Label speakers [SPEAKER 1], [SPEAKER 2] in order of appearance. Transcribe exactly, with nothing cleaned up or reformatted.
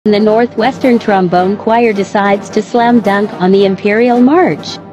[SPEAKER 1] The Northwestern Trombone Choir decides to slam dunk on the Imperial March.